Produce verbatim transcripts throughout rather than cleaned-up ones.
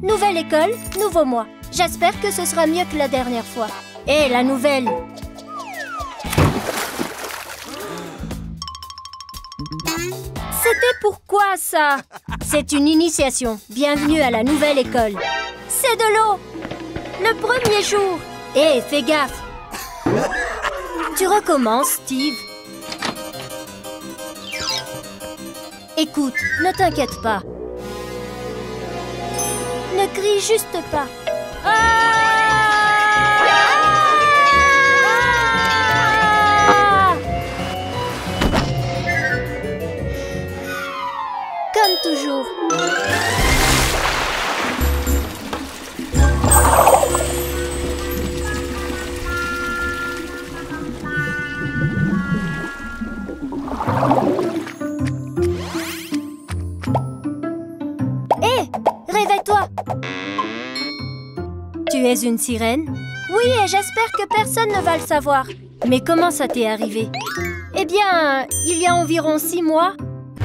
Nouvelle école, nouveau moi. J'espère que ce sera mieux que la dernière fois. Et la nouvelle. C'était pourquoi ça? C'est une initiation. Bienvenue à la nouvelle école. C'est de l'eau. Le premier jour. Hé, fais gaffe. Tu recommences, Steve. Écoute, ne t'inquiète pas. Ne crie juste pas. Ah! Comme toujours. Hé, réveille-toi. Tu es une sirène? Oui, et j'espère que personne ne va le savoir. Mais comment ça t'est arrivé? Eh bien, il y a environ six mois...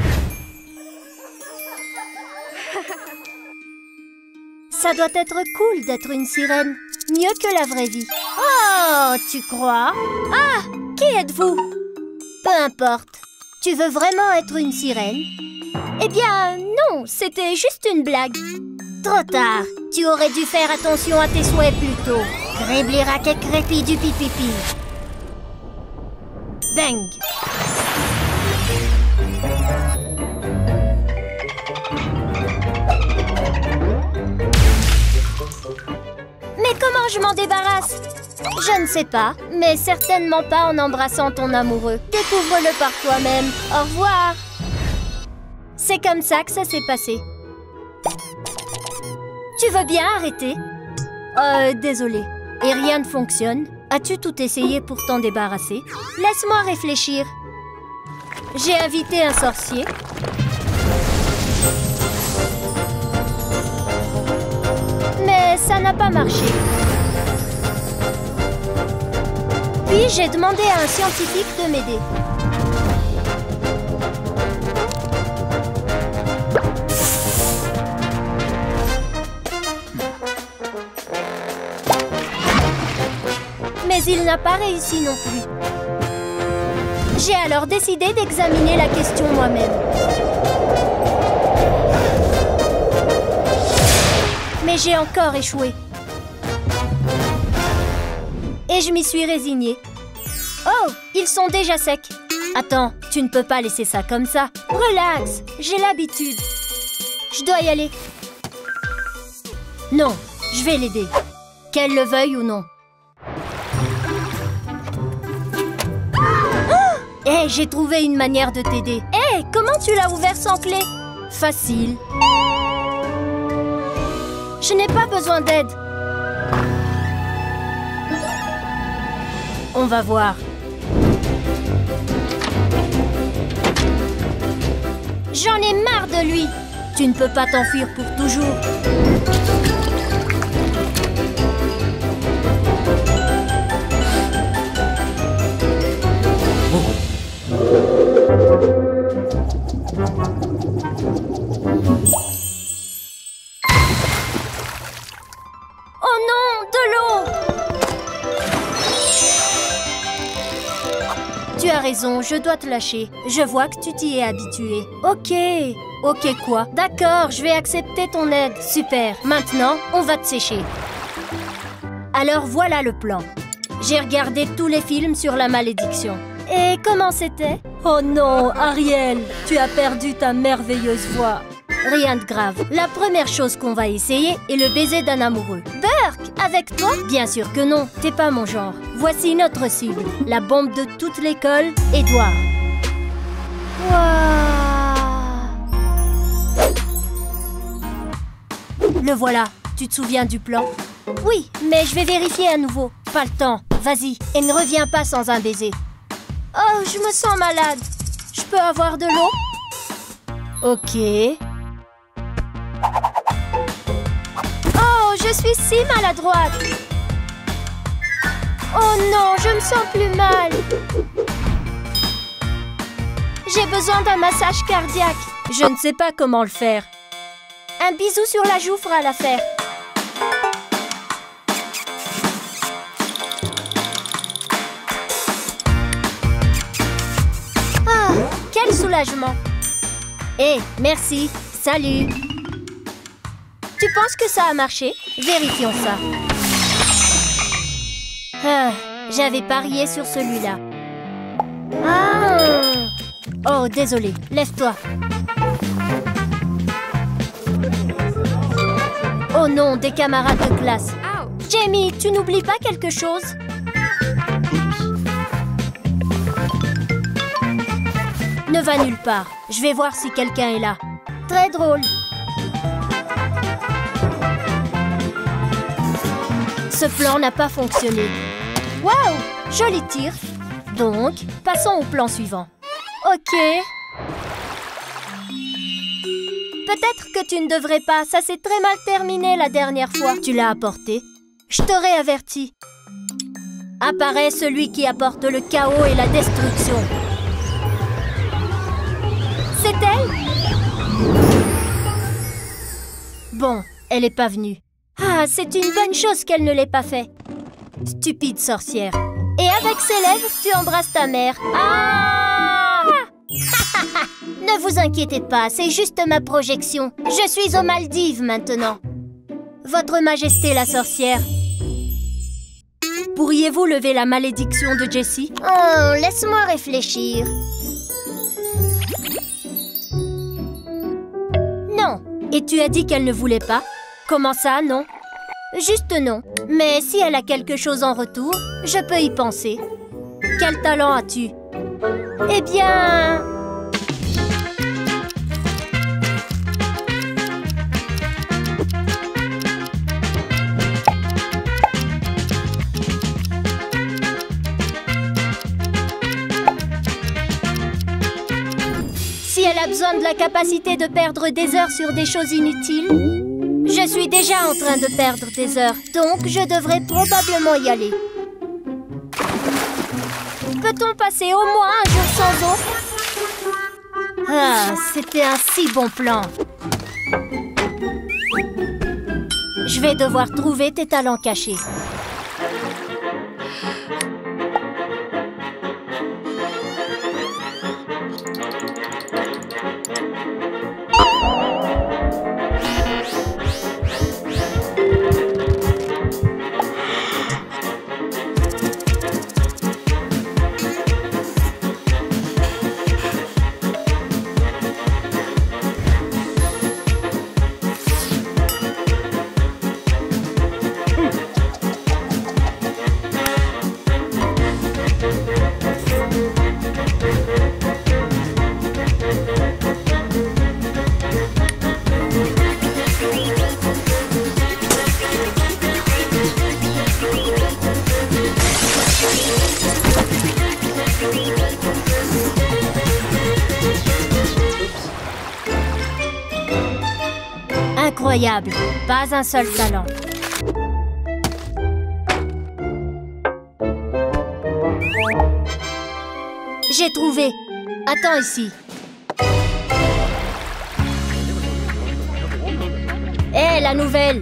Ça doit être cool d'être une sirène. Mieux que la vraie vie. Oh, tu crois? Ah, qui êtes-vous? Peu importe. Tu veux vraiment être une sirène? Eh bien, non, c'était juste une blague. Trop tard. Tu aurais dû faire attention à tes souhaits plus tôt. Créblira que crépi du pipipi. Bang. Mais comment je m'en débarrasse? Je ne sais pas, mais certainement pas en embrassant ton amoureux. Découvre-le par toi-même. Au revoir. C'est comme ça que ça s'est passé. Tu veux bien arrêter? Euh, désolé. Et rien ne fonctionne? As-tu tout essayé pour t'en débarrasser? Laisse-moi réfléchir. J'ai invité un sorcier. Mais ça n'a pas marché. Puis j'ai demandé à un scientifique de m'aider. Mais il n'a pas réussi non plus. J'ai alors décidé d'examiner la question moi-même. Mais j'ai encore échoué. Et je m'y suis résignée. Oh, ils sont déjà secs. Attends, tu ne peux pas laisser ça comme ça. Relax, j'ai l'habitude. Je dois y aller. Non, je vais l'aider. Qu'elle le veuille ou non. Hé, hey, j'ai trouvé une manière de t'aider. Hé, hey, comment tu l'as ouvert sans clé? Facile. Je n'ai pas besoin d'aide. On va voir. J'en ai marre de lui. Tu ne peux pas t'enfuir pour toujours. Oh non, de l'eau! Tu as raison, je dois te lâcher. Je vois que tu t'y es habitué. Ok. Ok quoi? D'accord, je vais accepter ton aide. Super. Maintenant, on va te sécher. Alors voilà le plan. J'ai regardé tous les films sur la malédiction. Et comment c'était? Oh non, Ariel, tu as perdu ta merveilleuse voix. Rien de grave. La première chose qu'on va essayer est le baiser d'un amoureux. Burke, avec toi? Bien sûr que non, t'es pas mon genre. Voici notre cible. La bombe de toute l'école, Édouard. Waouh! Le voilà. Tu te souviens du plan? Oui, mais je vais vérifier à nouveau. Pas le temps. Vas-y. Et ne reviens pas sans un baiser. Oh, je me sens malade. Je peux avoir de l'eau? Ok. Oh, je suis si maladroite. Oh non, je me sens plus mal. J'ai besoin d'un massage cardiaque. Je ne sais pas comment le faire. Un bisou sur la joue fera l'affaire. Ah, quel soulagement. Hé, hey, merci. Salut. Tu penses que ça a marché? Vérifions ça. Ah, j'avais parié sur celui-là. Ah! Oh, désolé. Lève-toi. Oh non, des camarades de classe. Jamie, tu n'oublies pas quelque chose? Ne va nulle part. Je vais voir si quelqu'un est là. Très drôle. Ce plan n'a pas fonctionné. Waouh! Joli tir. Donc, passons au plan suivant. Ok. Peut-être que tu ne devrais pas. Ça s'est très mal terminé la dernière fois. Tu l'as apporté. Je t'aurais averti. Apparaît celui qui apporte le chaos et la destruction. C'est elle? Bon, elle n'est pas venue. Ah, c'est une bonne chose qu'elle ne l'ait pas fait. Stupide sorcière. Et avec ses lèvres, tu embrasses ta mère. Ah! Ne vous inquiétez pas, c'est juste ma projection. Je suis aux Maldives maintenant. Votre Majesté la sorcière. Pourriez-vous lever la malédiction de Jessie? Oh, laisse-moi réfléchir. Non. Et tu as dit qu'elle ne voulait pas? Comment ça, non? Juste non. Mais si elle a quelque chose en retour, je peux y penser. Quel talent as-tu? Eh bien... Si elle a besoin de la capacité de perdre des heures sur des choses inutiles, je suis déjà en train de perdre des heures, donc je devrais probablement y aller. Peut-on passer au moins un jour sans eau? Ah, c'était un si bon plan. Je vais devoir trouver tes talents cachés. Incroyable, pas un seul talent. J'ai trouvé. Attends ici. Hé, la nouvelle.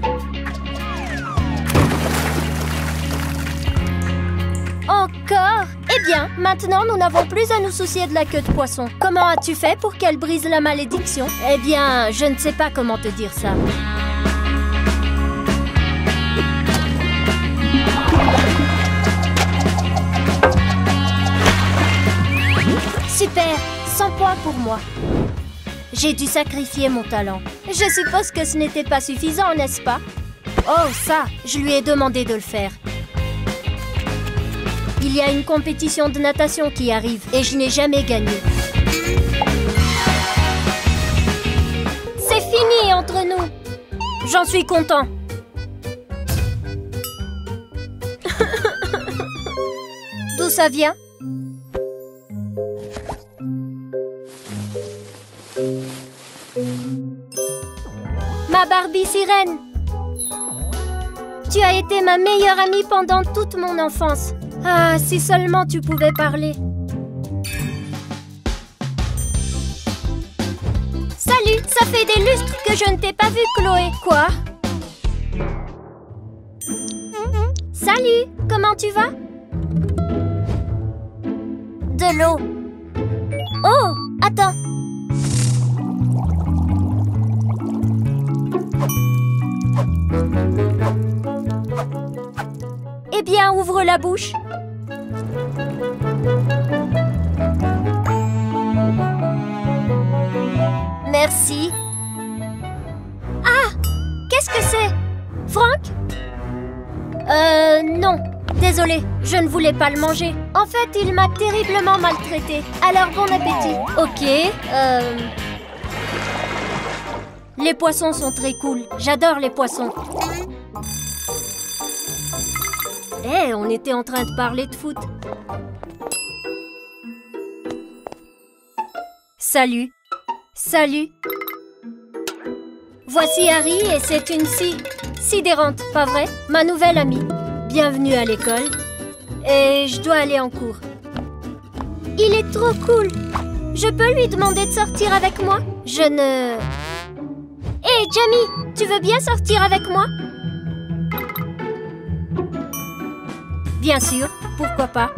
Encore? Eh bien, maintenant, nous n'avons plus à nous soucier de la queue de poisson. Comment as-tu fait pour qu'elle brise la malédiction? Eh bien, je ne sais pas comment te dire ça. Super, cent points pour moi. J'ai dû sacrifier mon talent. Je suppose que ce n'était pas suffisant, n'est-ce pas? Oh, ça, je lui ai demandé de le faire. Il y a une compétition de natation qui arrive et je n'ai jamais gagné. C'est fini entre nous. J'en suis content. D'où ça vient? Ma Barbie sirène. Tu as été ma meilleure amie pendant toute mon enfance. Ah, si seulement tu pouvais parler. Salut! Ça fait des lustres que je ne t'ai pas vu, Chloé. Quoi? Salut, comment tu vas? De l'eau. Oh, attends. Eh bien, ouvre la bouche. Merci. Ah! Qu'est-ce que c'est? Franck? Euh, non. Désolée, je ne voulais pas le manger. En fait, il m'a terriblement maltraité. Alors, bon appétit. Ok, euh... les poissons sont très cool. J'adore les poissons. Eh, hey, on était en train de parler de foot. Salut. Salut. Voici Harry et c'est une si... sidérante, pas vrai? Ma nouvelle amie. Bienvenue à l'école. Et je dois aller en cours. Il est trop cool. Je peux lui demander de sortir avec moi? Je ne... Hé, hey, Jamie, tu veux bien sortir avec moi? Bien sûr, pourquoi pas?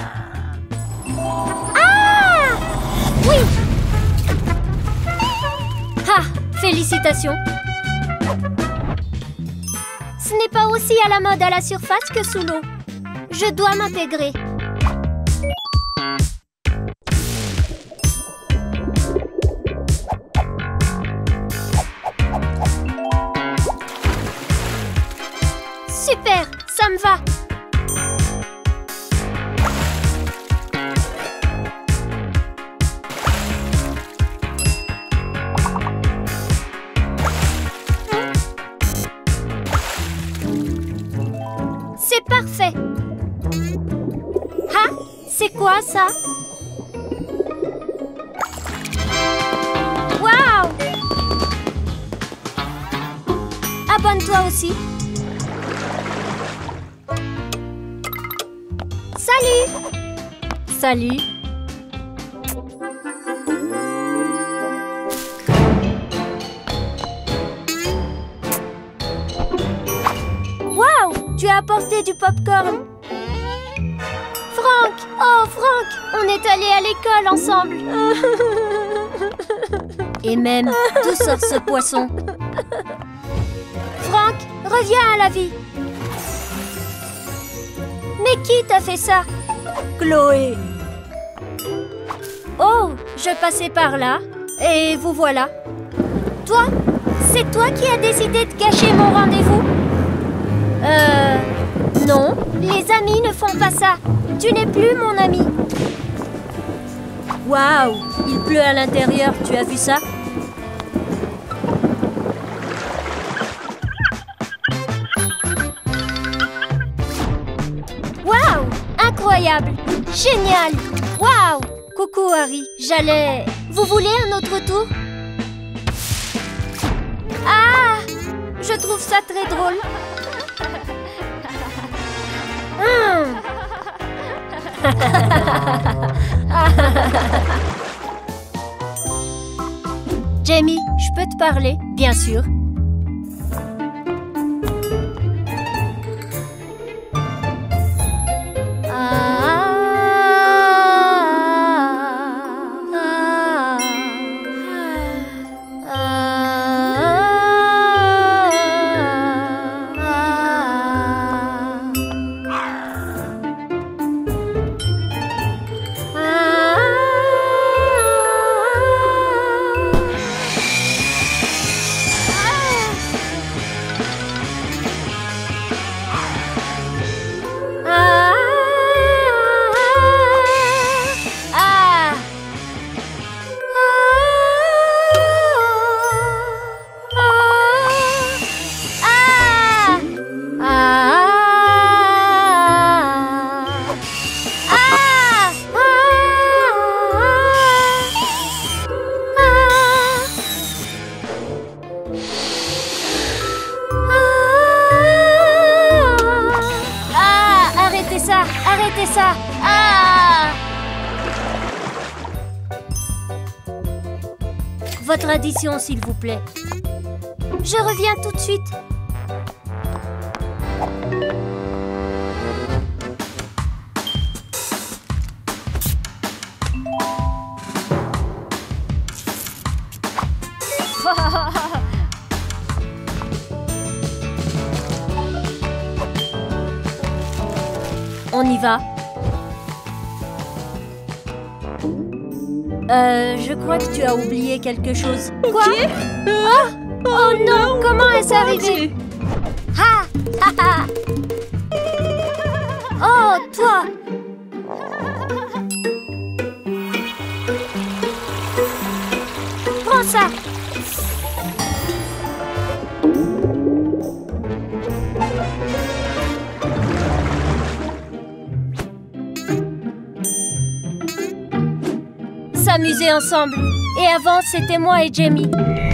Ah! Oui! Ah! Félicitations! Ce n'est pas aussi à la mode à la surface que sous l'eau. Je dois m'intégrer. Super! Ça me va! C'est parfait! Ah! C'est quoi ça? Waouh! Abonne-toi aussi! Salut! Salut! Waouh! Tu as apporté du popcorn! Franck! Oh, Franck! On est allés à l'école ensemble! Et même, d'où sort ce poisson? Franck, reviens à la vie! Mais qui t'a fait ça? Chloé! Oh, je passais par là, et vous voilà. Toi? C'est toi qui as décidé de gâcher mon rendez-vous? Euh... Non, les amis ne font pas ça. Tu n'es plus mon ami. Waouh, il pleut à l'intérieur, tu as vu ça? Waouh, incroyable, génial. Waouh, coucou Harry, j'allais... Vous voulez un autre tour? Ah, je trouve ça très drôle. Mmh. Jamie, je peux te parler, bien sûr. Arrêtez ça! Ah! Votre addition, s'il vous plaît. Je reviens tout de suite. On y va. Euh, je crois que tu as oublié quelque chose. Quoi? Oh, oh non, comment est-ce arrivé? Ha! Ha ha! Oh, toi! Prends ça! S'amuser ensemble. Et avant, c'était moi et Jamie.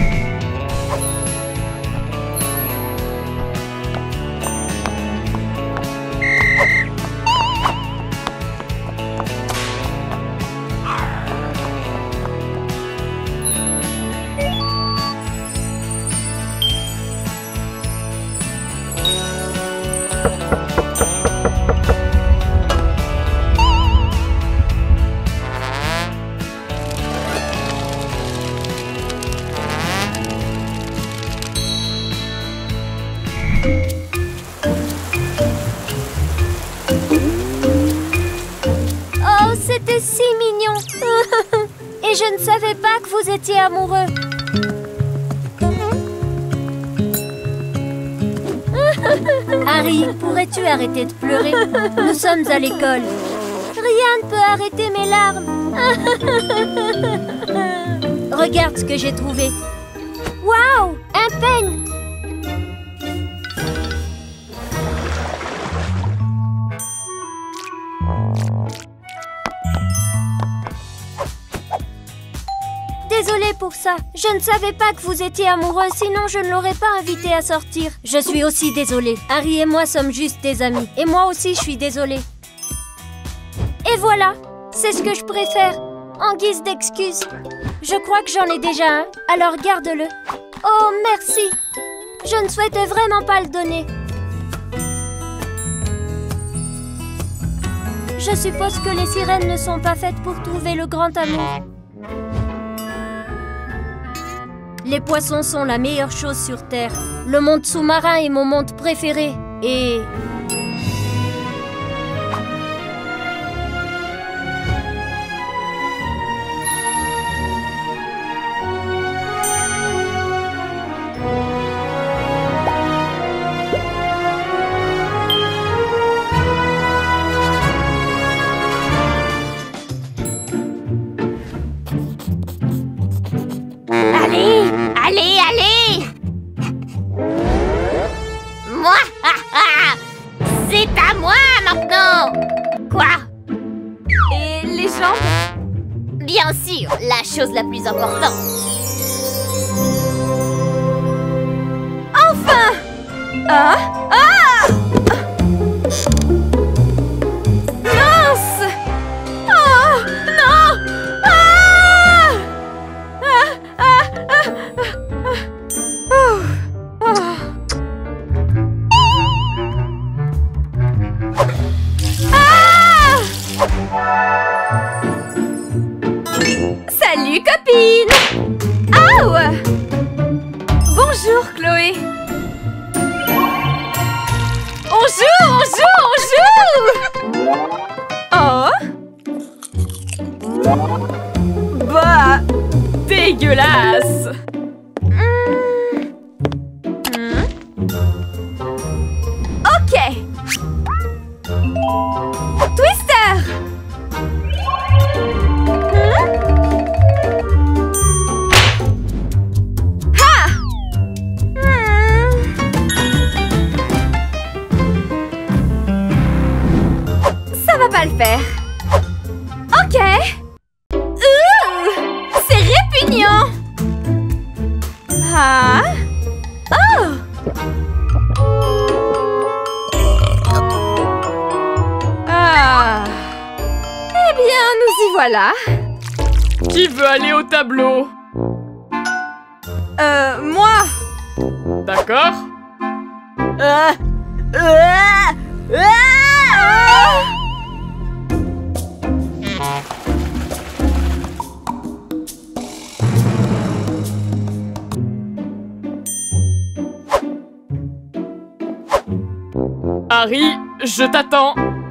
C'était si mignon. Et je ne savais pas que vous étiez amoureux. Harry, pourrais-tu arrêter de pleurer? Nous sommes à l'école. Rien ne peut arrêter mes larmes. Regarde ce que j'ai trouvé. Waouh! Un peigne! Désolée pour ça. Je ne savais pas que vous étiez amoureux, sinon je ne l'aurais pas invité à sortir. Je suis aussi désolée. Harry et moi sommes juste des amis. Et moi aussi, je suis désolée. Et voilà, c'est ce que je préfère, en guise d'excuse. Je crois que j'en ai déjà un, alors garde-le. Oh, merci. Je ne souhaitais vraiment pas le donner. Je suppose que les sirènes ne sont pas faites pour trouver le grand amour. Les poissons sont la meilleure chose sur Terre. Le monde sous-marin est mon monde préféré. Et... Allez, allez, allez! Moi, ah, ah, c'est à moi maintenant! Quoi? Et les jambes? Bien sûr, la chose la plus importante. Enfin! Ah! Ah! Mince! Oh! Non! Ah! Ah! Ah! Ah! Ah! Oh! Oh! Ah! Salut copine! Ah ouais! Bonjour Chloé! On joue, on joue, on joue! Oh! Bah! Dégueulasse! Hmm. Hmm. Ok! Twister! Hmm. Ha! Hmm. Ça va pas le faire. Ok. Ouh, c'est répugnant. Ah. Oh. Ah. Eh bien, nous y voilà. Qui veut aller au tableau? Euh, moi. D'accord. Euh, euh, euh, Harry, je t'attends.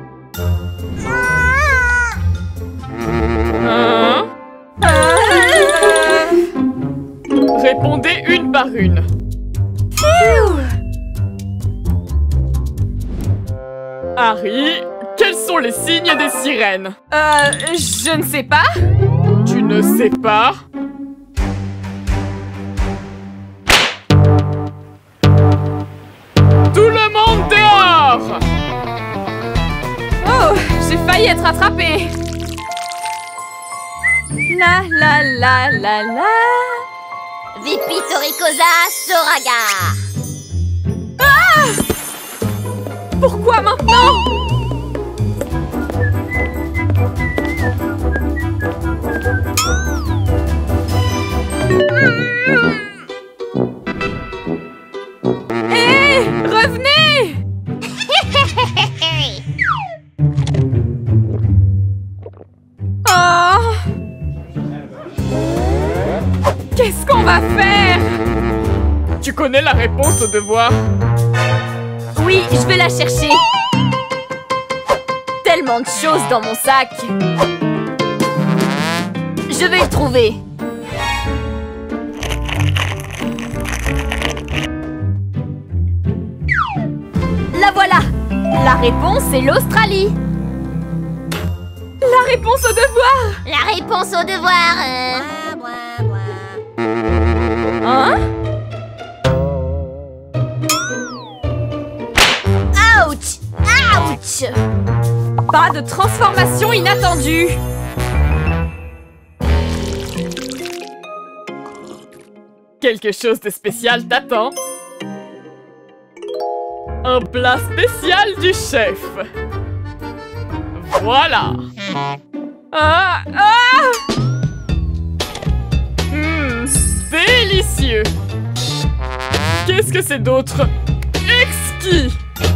Hein? Répondez une par une. Harry, quels sont les signes des sirènes? Euh, je ne sais pas. Tu ne sais pas? Tout le monde dehors! Oh, j'ai failli être attrapée. La la la la la. Vipitoricosa Soraga. Pourquoi maintenant? Hé, revenez! Oh! Qu'est-ce qu'on va faire? Tu connais la réponse au devoir? Oui, je vais la chercher. Tellement de choses dans mon sac. Je vais le trouver. La voilà. La réponse est l'Australie. La réponse au devoir. La réponse au devoir. euh, Hein? Ouch! Ouch! Pas de transformation inattendue. Quelque chose de spécial t'attend. Un plat spécial du chef. Voilà. Ah! Ah! Hum, délicieux. Qu'est-ce que c'est d'autre? Exquis.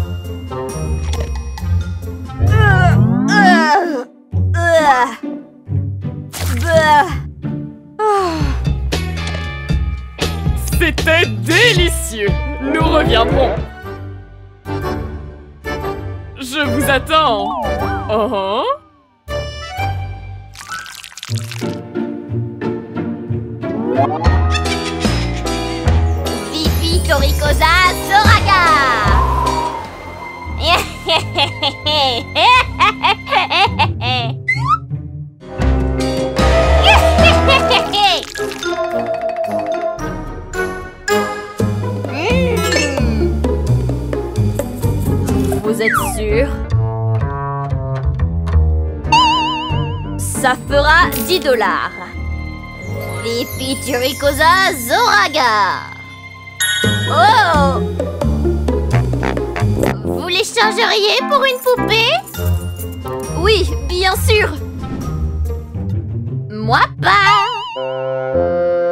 Euh, euh, euh. C'était délicieux. Nous reviendrons. Je vous attends. Oh. Vipitoricosa Soraga. Vous êtes sûr? Ça fera dix dollars. Vipitoricosa Zoraga. Oh! Vous l'échangeriez pour une poupée? Oui, bien sûr. Moi pas.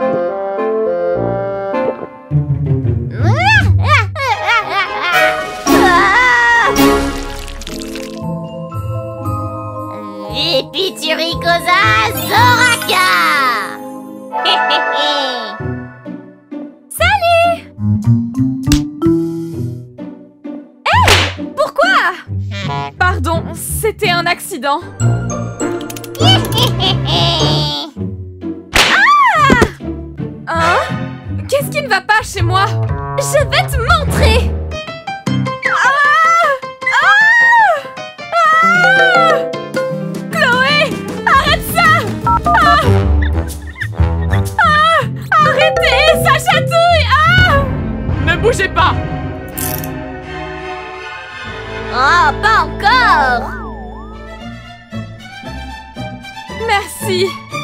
Vipitoricosa Zoraga. Salut! Hé! Pourquoi? Pardon, c'était un accident. Ah! Hein? Qu'est-ce qui ne va pas chez moi? Je vais te montrer! Ah! Ah! Ah! Chloé! Arrête ça! Ah! Ah! Arrêtez! Ça chatouille! Ah! Ne bougez pas. Oh, pas encore. Merci!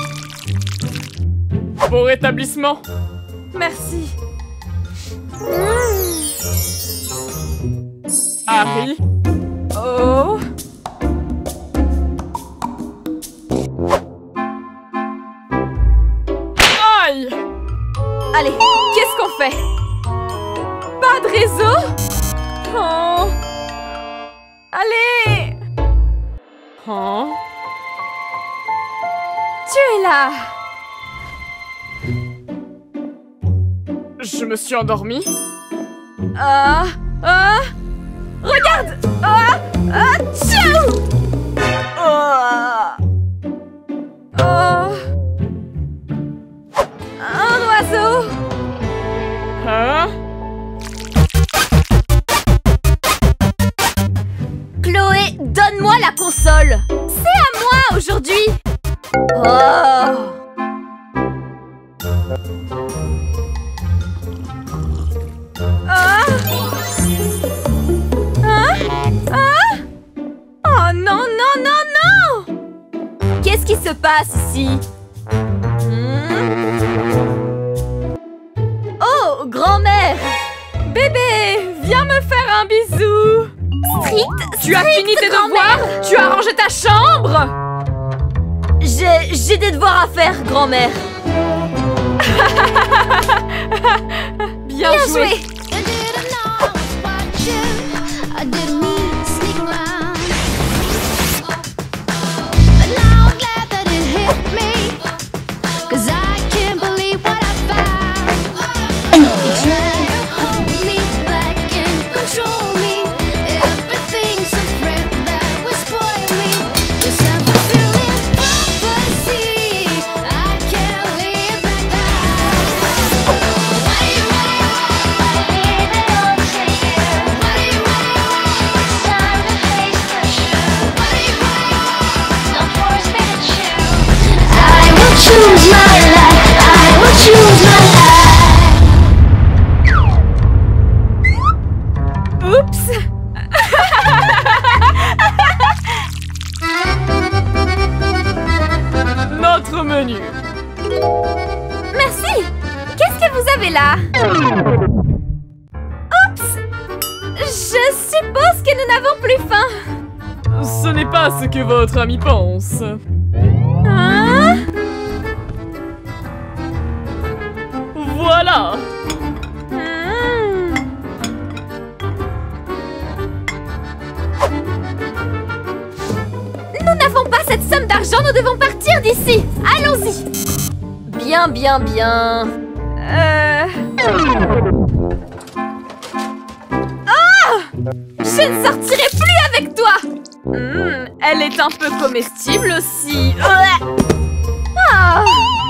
Bon rétablissement. Merci! Harry. Oh! Aïe. Allez, Hein? Tu es là. Je me suis endormie? Ah, ah, regarde. Ah, ah, tchou. Ah, ah. Un oiseau. Hein? Chloé, donne-moi la console. C'est à moi aujourd'hui. Oh. Ah. Ah. Ah. Oh non, non, non, non. Qu'est-ce qui se passe ici? Hmm? Oh, grand-mère. Bébé, viens me faire un bisou. Strict, Tu as fini tes devoirs? Tu as rangé ta chambre? J'ai j'ai des devoirs à faire, grand-mère. Bien, Bien joué. joué. Choose my life, I will choose my life. Oups. Notre menu. Merci. Qu'est-ce que vous avez là? Oups. Je suppose que nous n'avons plus faim. Ce n'est pas ce que votre ami pense. Hein? Voilà. Hmm. Nous n'avons pas cette somme d'argent, nous devons partir d'ici. Allons-y. Bien, bien, bien. Euh... Ah! Je ne sortirai plus avec toi. Hmm, elle est un peu comestible aussi. Ah!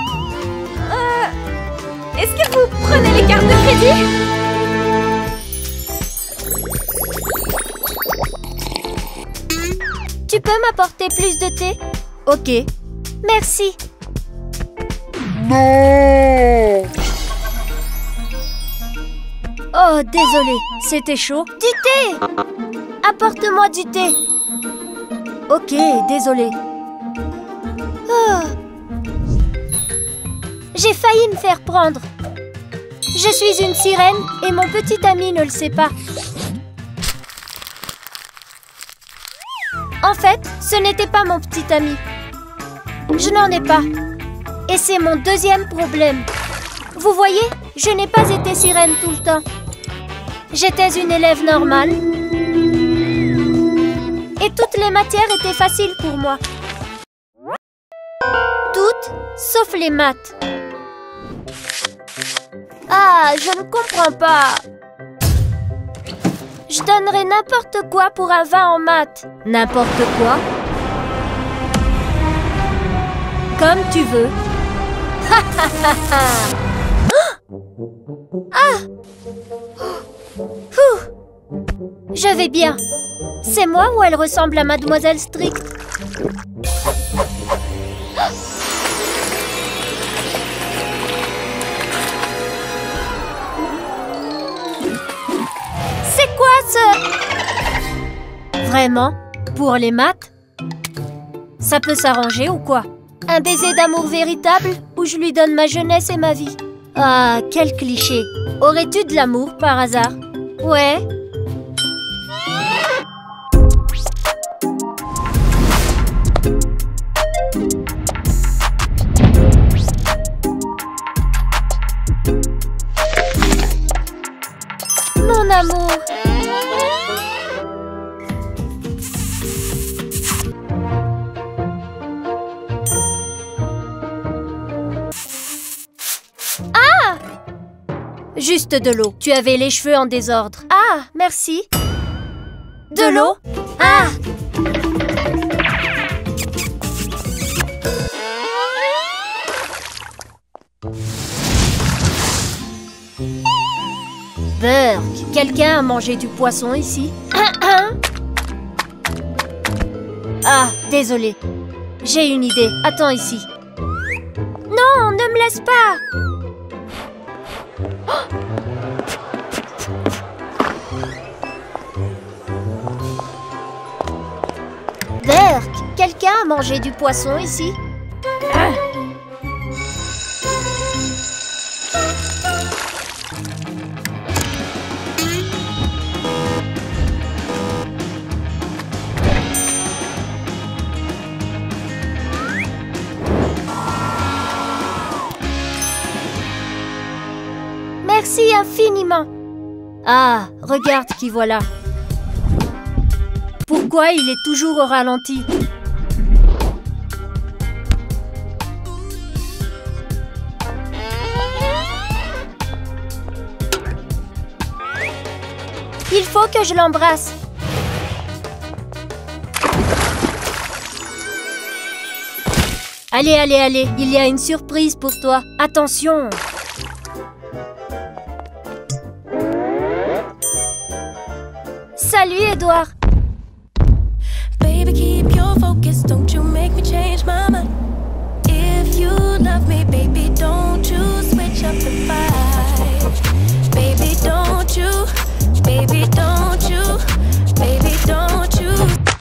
Euh... Est-ce que vous prenez les cartes de crédit? Tu peux m'apporter plus de thé? Ok. Merci. Non. Oh, désolé, c'était chaud. Du thé! Apporte-moi du thé. Ok, désolé. Oh. J'ai failli me faire prendre. Je suis une sirène et mon petit ami ne le sait pas. En fait, ce n'était pas mon petit ami. Je n'en ai pas. Et c'est mon deuxième problème. Vous voyez, je n'ai pas été sirène tout le temps. J'étais une élève normale. Et toutes les matières étaient faciles pour moi. Toutes, sauf les maths. Ah, je ne comprends pas. Je donnerais n'importe quoi pour un vingt en maths. N'importe quoi? Comme tu veux. Ah! Ouh. Je vais bien. C'est moi ou elle ressemble à Mademoiselle Strict? C'est quoi ce... Vraiment? Pour les maths? Ça peut s'arranger ou quoi? Un baiser d'amour véritable où je lui donne ma jeunesse et ma vie. Ah, quel cliché. Aurais-tu de l'amour par hasard? Ouais. Mon amour. Juste de l'eau. Tu avais les cheveux en désordre. Ah, merci. De l'eau? Ah! Burk, quelqu'un a mangé du poisson ici? Ah, désolé. J'ai une idée. Attends ici. Non, ne me laisse pas! Burk, quelqu'un a mangé du poisson ici? Ah. Merci infiniment. Ah, regarde qui voilà. Pourquoi il est toujours au ralenti? Il faut que je l'embrasse. Allez, allez, allez, il y a une surprise pour toi. Attention! Salut, Edouard. Baby, keep your focus, don't you make me change my mind. If you love me, baby, don't you switch up the vibe. Baby, don't you, baby, don't you, baby, don't you.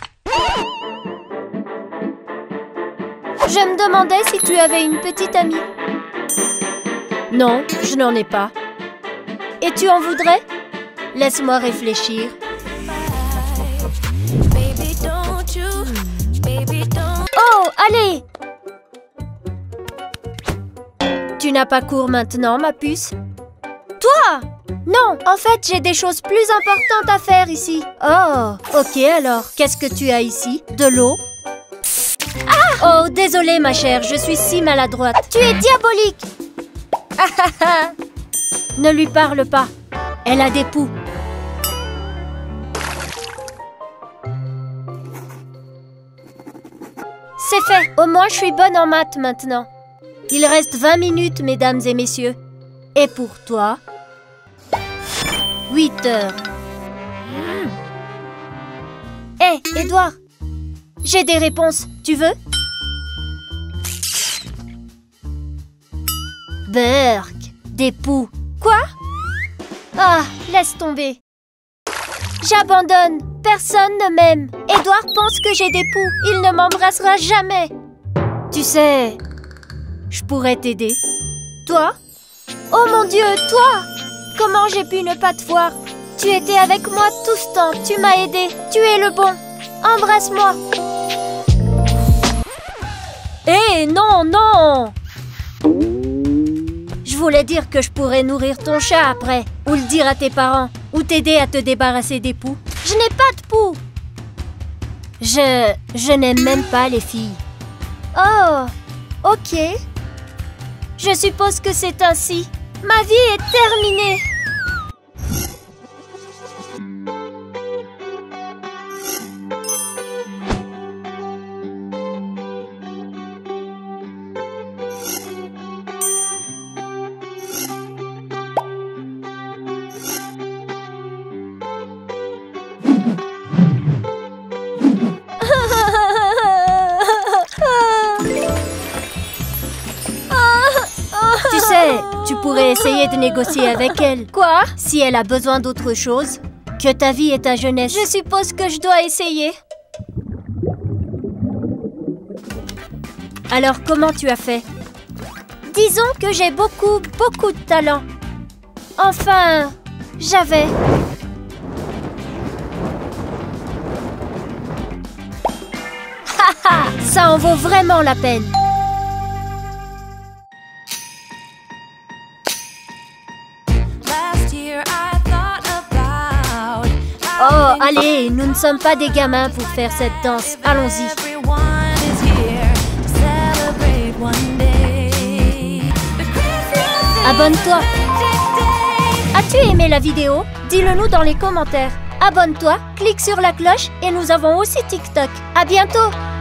Je me demandais si tu avais une petite amie. Non, je n'en ai pas. Et tu en voudrais? Laisse-moi réfléchir. Oh, allez! Tu n'as pas cours maintenant, ma puce? Toi! Non, en fait, j'ai des choses plus importantes à faire ici. Oh, ok alors. Qu'est-ce que tu as ici? De l'eau? Ah! Oh, désolée, ma chère, je suis si maladroite. Tu es diabolique! Ne lui parle pas. Elle a des poux. C'est fait. Au moins, je suis bonne en maths maintenant. Il reste vingt minutes, mesdames et messieurs. Et pour toi, huit heures. Hé, hey, Edouard, j'ai des réponses. Tu veux? Burk, des poux. Quoi? Ah, laisse tomber. J'abandonne. Personne ne m'aime. Edouard pense que j'ai des poux. Il ne m'embrassera jamais. Tu sais, je pourrais t'aider. Toi? Oh mon Dieu, toi! Comment j'ai pu ne pas te voir? Tu étais avec moi tout ce temps. Tu m'as aidé. Tu es le bon. Embrasse-moi. Hé, hey, non, non! Je voulais dire que je pourrais nourrir ton chat après, ou le dire à tes parents, ou t'aider à te débarrasser des poux. Je n'ai pas de poux. Je... je n'aime même pas les filles. Oh, ok. Je suppose que c'est ainsi. Ma vie est terminée. Tu sais, tu pourrais essayer de négocier avec elle. Quoi? Si elle a besoin d'autre chose que ta vie et ta jeunesse. Je suppose que je dois essayer. Alors, comment tu as fait? Disons que j'ai beaucoup, beaucoup de talent. Enfin, j'avais. Haha, ça en vaut vraiment la peine. Oh, allez, nous ne sommes pas des gamins pour faire cette danse. Allons-y. Abonne-toi. As-tu aimé la vidéo? Dis-le nous dans les commentaires. Abonne-toi, clique sur la cloche et nous avons aussi TikTok. À bientôt!